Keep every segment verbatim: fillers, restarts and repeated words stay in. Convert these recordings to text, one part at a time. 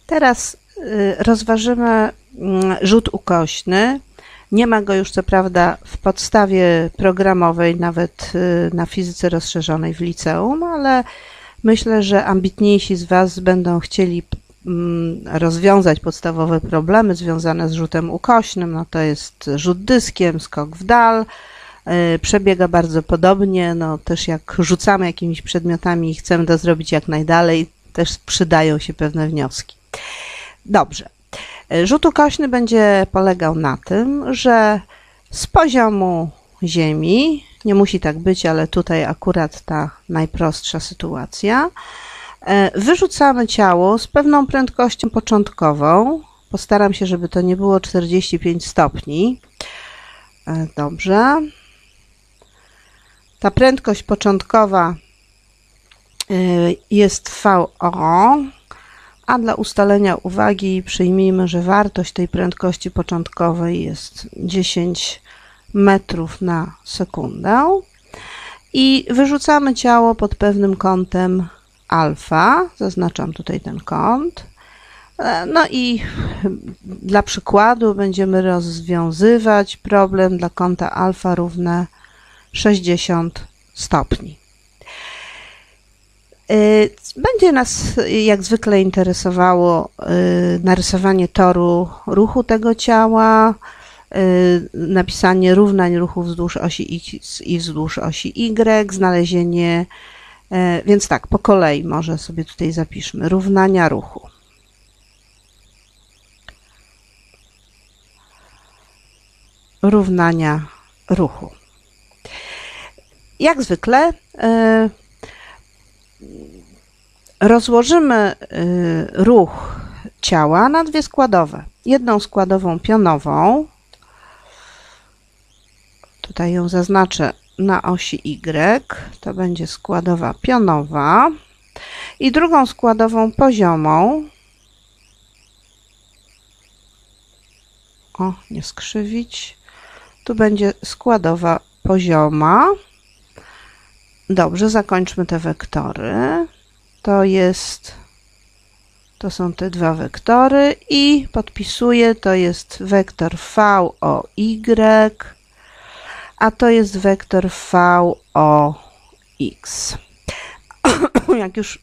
Teraz rozważymy rzut ukośny. Nie ma go już co prawda w podstawie programowej, nawet na fizyce rozszerzonej w liceum, ale myślę, że ambitniejsi z Was będą chcieli rozwiązać podstawowe problemy związane z rzutem ukośnym. No to jest rzut dyskiem, skok w dal. Przebiega bardzo podobnie, no też jak rzucamy jakimiś przedmiotami i chcemy to zrobić jak najdalej, też przydają się pewne wnioski. Dobrze. Rzut ukośny będzie polegał na tym, że z poziomu ziemi, nie musi tak być, ale tutaj akurat ta najprostsza sytuacja, wyrzucamy ciało z pewną prędkością początkową. Postaram się, żeby to nie było czterdzieści pięć stopni. Dobrze. Ta prędkość początkowa jest V O, a dla ustalenia uwagi przyjmijmy, że wartość tej prędkości początkowej jest dziesięć metrów na sekundę i wyrzucamy ciało pod pewnym kątem alfa, zaznaczam tutaj ten kąt. No i dla przykładu będziemy rozwiązywać problem dla kąta alfa równe sześćdziesiąt stopni. Będzie nas jak zwykle interesowało narysowanie toru ruchu tego ciała, napisanie równań ruchu wzdłuż osi X i wzdłuż osi Y, znalezienie, więc tak, po kolei może sobie tutaj zapiszmy równania ruchu. Równania ruchu. Jak zwykle rozłożymy ruch ciała na dwie składowe. Jedną składową pionową, tutaj ją zaznaczę na osi Y, to będzie składowa pionowa, i drugą składową poziomą, o, nie skrzywić, tu będzie składowa pozioma. Dobrze, zakończmy te wektory. To jest, to są te dwa wektory i podpisuję, to jest wektor V O Y, a to jest wektor V O X. Jak już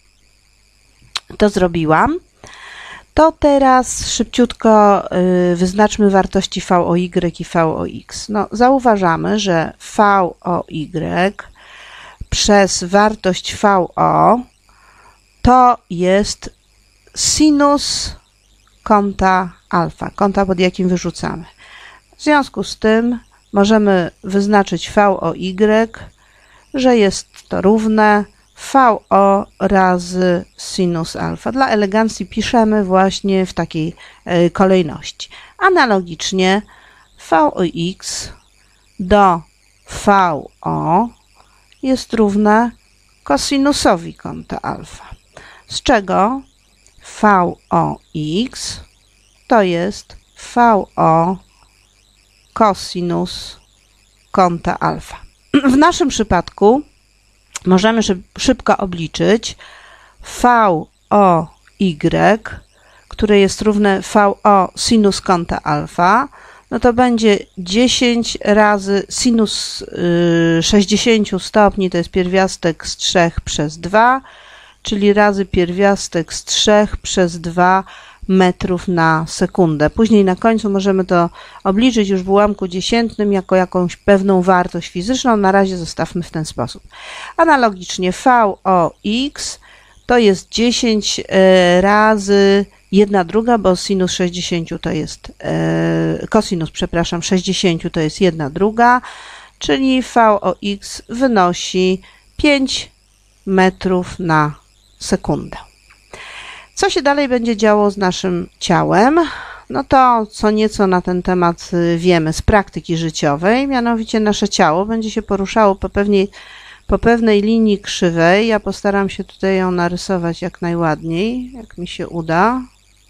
to zrobiłam, to teraz szybciutko wyznaczmy wartości V O Y i V O X. No, zauważamy, że V O Y przez wartość V O to jest sinus kąta alfa, kąta, pod jakim wyrzucamy. W związku z tym możemy wyznaczyć V O Y, że jest to równe V O razy sinus alfa. Dla elegancji piszemy właśnie w takiej kolejności. Analogicznie V O X do V O jest równe kosinusowi kąta alfa, z czego V O X to jest V O kosinus kąta alfa. W naszym przypadku możemy szybko obliczyć V O Y, które jest równe V O sinus kąta alfa, no to będzie dziesięć razy sinus sześćdziesiąt stopni, to jest pierwiastek z trzech przez dwa, czyli razy pierwiastek z trzech przez dwa metrów na sekundę. Później na końcu możemy to obliczyć już w ułamku dziesiętnym jako jakąś pewną wartość fizyczną. Na razie zostawmy w ten sposób. Analogicznie V O X to jest dziesięć razy jedna druga, bo sinus sześćdziesiąt to jest, e, kosinus, przepraszam, sześćdziesiąt to jest jedna druga, czyli V O X wynosi pięć metrów na sekundę. Co się dalej będzie działo z naszym ciałem? No to co nieco na ten temat wiemy z praktyki życiowej, mianowicie nasze ciało będzie się poruszało po pewnej, po pewnej linii krzywej. Ja postaram się tutaj ją narysować jak najładniej, jak mi się uda.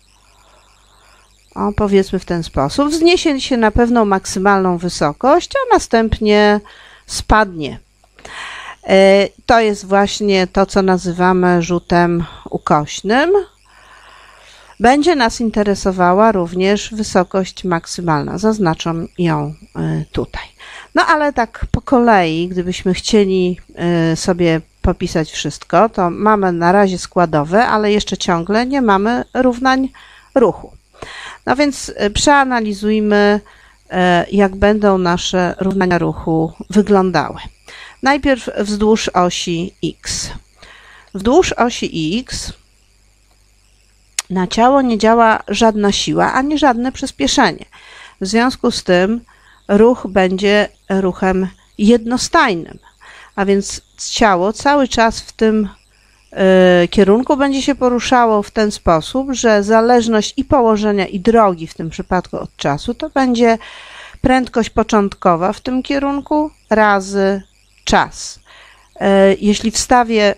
O, powiedzmy w ten sposób. Wzniesie się na pewną maksymalną wysokość, a następnie spadnie. To jest właśnie to, co nazywamy rzutem ukośnym. Będzie nas interesowała również wysokość maksymalna. Zaznaczam ją tutaj. No ale tak po kolei, gdybyśmy chcieli sobie popisać wszystko, to mamy na razie składowe, ale jeszcze ciągle nie mamy równań ruchu. No więc przeanalizujmy, jak będą nasze równania ruchu wyglądały. Najpierw wzdłuż osi X. Wzdłuż osi X na ciało nie działa żadna siła, ani żadne przyspieszenie. W związku z tym ruch będzie ruchem jednostajnym, a więc ciało cały czas w tym y, kierunku będzie się poruszało w ten sposób, że zależność i położenia, i drogi w tym przypadku od czasu to będzie prędkość początkowa w tym kierunku razy czas. Y, jeśli wstawię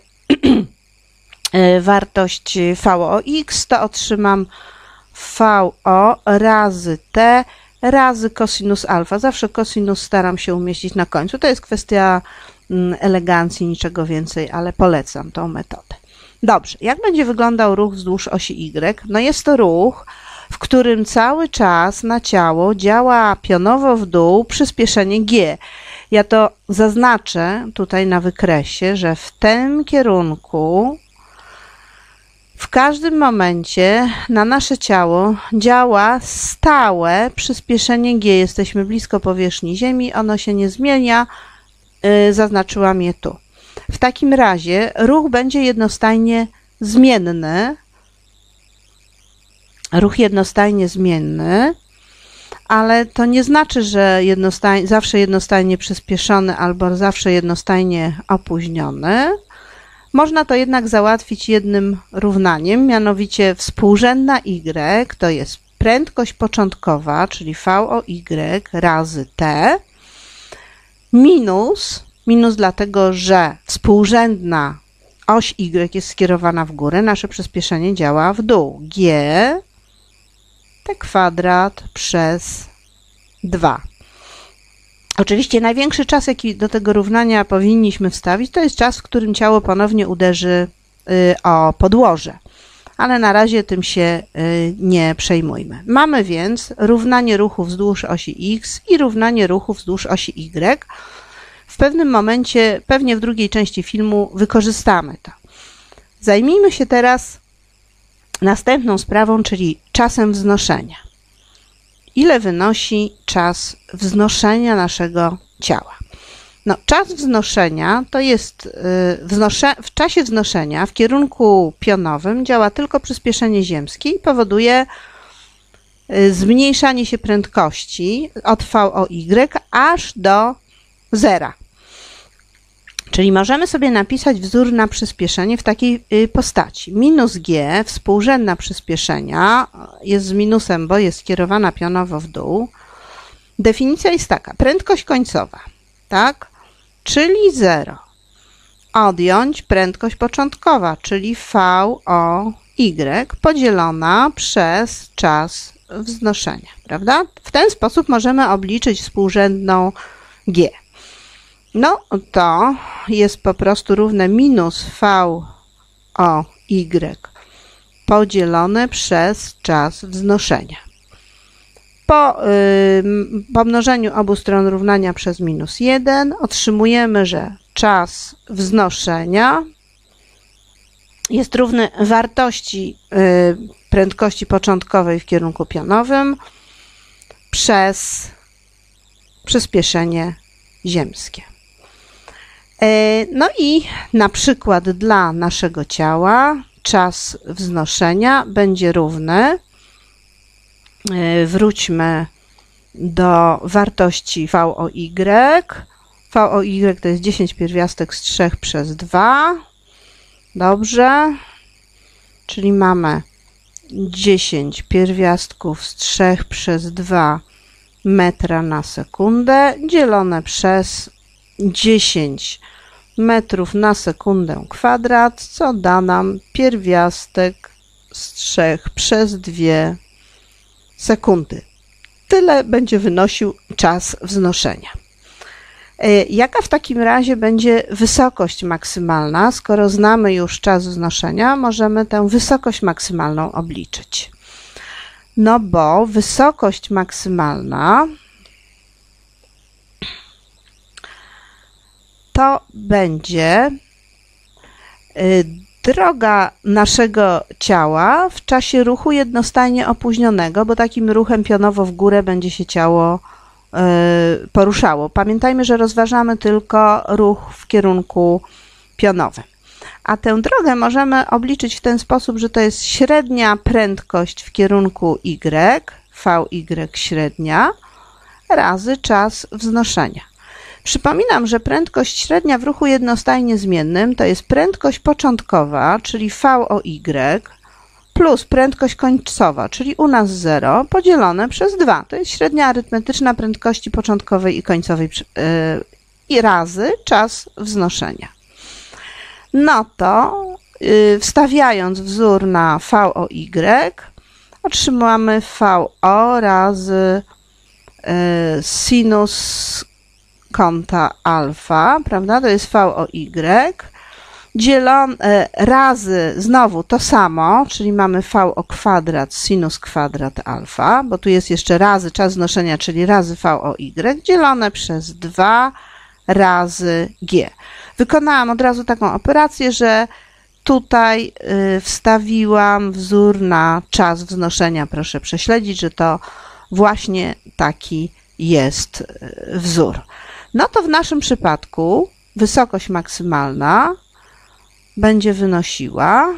wartość V O X, to otrzymam V O razy T razy cosinus alfa. Zawsze cosinus staram się umieścić na końcu. To jest kwestia elegancji, niczego więcej, ale polecam tą metodę. Dobrze, jak będzie wyglądał ruch wzdłuż osi Y? No jest to ruch, w którym cały czas na ciało działa pionowo w dół przyspieszenie G. Ja to zaznaczę tutaj na wykresie, że w tym kierunku w każdym momencie na nasze ciało działa stałe przyspieszenie G. Jesteśmy blisko powierzchni Ziemi, ono się nie zmienia, yy, zaznaczyłam je tu. W takim razie ruch będzie jednostajnie zmienny, ruch jednostajnie zmienny, ale to nie znaczy, że jednostaj, zawsze jednostajnie przyspieszony albo zawsze jednostajnie opóźniony. Można to jednak załatwić jednym równaniem, mianowicie współrzędna Y to jest prędkość początkowa, czyli V O Y razy T, minus, minus dlatego, że współrzędna oś Y jest skierowana w górę, nasze przyspieszenie działa w dół. G T kwadrat przez dwa. Oczywiście największy czas, jaki do tego równania powinniśmy wstawić, to jest czas, w którym ciało ponownie uderzy o podłoże. Ale na razie tym się nie przejmujmy. Mamy więc równanie ruchu wzdłuż osi X i równanie ruchu wzdłuż osi Y. W pewnym momencie, pewnie w drugiej części filmu, wykorzystamy to. Zajmijmy się teraz następną sprawą, czyli czasem wznoszenia. Ile wynosi czas wznoszenia naszego ciała? No, czas wznoszenia to jest, yy, wznosze, w czasie wznoszenia w kierunku pionowym działa tylko przyspieszenie ziemskie i powoduje yy, zmniejszanie się prędkości od V O Y aż do zera. Czyli możemy sobie napisać wzór na przyspieszenie w takiej postaci. Minus G, współrzędna przyspieszenia, jest z minusem, bo jest skierowana pionowo w dół. Definicja jest taka, prędkość końcowa, tak? Czyli zero. Odjąć prędkość początkowa, czyli V O Y podzielona przez czas wznoszenia, prawda? W ten sposób możemy obliczyć współrzędną G. No to jest po prostu równe minus V O Y podzielone przez czas wznoszenia. Po yy, pomnożeniu obu stron równania przez minus jeden otrzymujemy, że czas wznoszenia jest równy wartości yy, prędkości początkowej w kierunku pionowym przez przyspieszenie ziemskie. No i na przykład dla naszego ciała czas wznoszenia będzie równy, wróćmy do wartości V O Y. V O Y to jest dziesięć pierwiastek z trzech przez dwa. Dobrze. Czyli mamy dziesięć pierwiastków z trzech przez dwa metra na sekundę dzielone przez dziesięć metrów na sekundę kwadrat, co da nam pierwiastek z trzech przez dwie sekundy. Tyle będzie wynosił czas wznoszenia. Jaka w takim razie będzie wysokość maksymalna? Skoro znamy już czas wznoszenia, możemy tę wysokość maksymalną obliczyć. No bo wysokość maksymalna to będzie droga naszego ciała w czasie ruchu jednostajnie opóźnionego, bo takim ruchem pionowo w górę będzie się ciało poruszało. Pamiętajmy, że rozważamy tylko ruch w kierunku pionowym. A tę drogę możemy obliczyć w ten sposób, że to jest średnia prędkość w kierunku y, vy średnia, razy czas wznoszenia. Przypominam, że prędkość średnia w ruchu jednostajnie zmiennym to jest prędkość początkowa, czyli voy, plus prędkość końcowa, czyli u nas zero, podzielone przez dwa. To jest średnia arytmetyczna prędkości początkowej i końcowej yy, i razy czas wznoszenia. No to yy, wstawiając wzór na voy, otrzymamy vo razy yy, sinus kąta alfa, prawda? To jest voy, dzielone razy znowu to samo, czyli mamy vo kwadrat sinus kwadrat alfa, bo tu jest jeszcze razy czas znoszenia, czyli razy voy, dzielone przez dwa razy g. Wykonałam od razu taką operację, że tutaj wstawiłam wzór na czas wznoszenia. Proszę prześledzić, że to właśnie taki jest wzór. No to w naszym przypadku wysokość maksymalna będzie wynosiła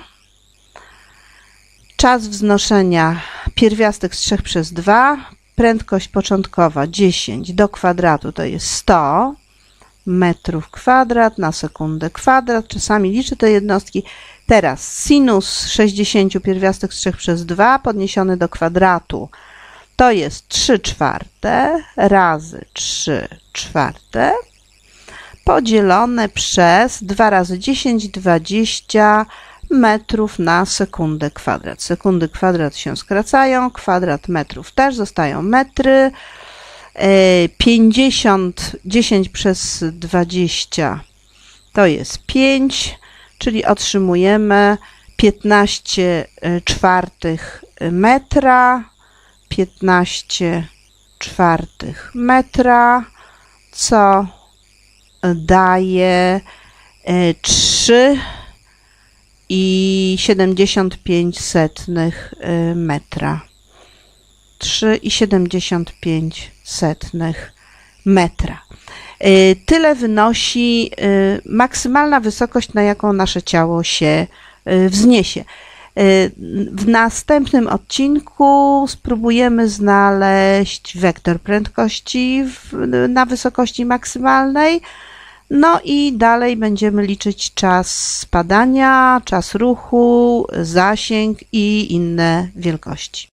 czas wznoszenia pierwiastek z trzech przez dwa, prędkość początkowa dziesięć do kwadratu to jest sto metrów kwadrat na sekundę kwadrat. Czasami liczę te jednostki. Teraz sinus sześćdziesiąt pierwiastek z trzech przez dwa podniesiony do kwadratu to jest trzy czwarte razy trzy czwarte podzielone przez dwa razy dziesięć, dwadzieścia metrów na sekundę kwadrat. Sekundy kwadrat się skracają, kwadrat metrów też, zostają metry. pięćdziesiąt, dziesięć przez dwadzieścia to jest pięć, czyli otrzymujemy piętnaście czwartych metra, piętnaście czwartych metra, co daje trzy i siedemdziesiąt pięć setnych metra. trzy i siedemdziesiąt pięć setnych metra. Tyle wynosi maksymalna wysokość, na jaką nasze ciało się wzniesie. W następnym odcinku spróbujemy znaleźć wektor prędkości w, na wysokości maksymalnej. No i dalej będziemy liczyć czas spadania, czas ruchu, zasięg i inne wielkości.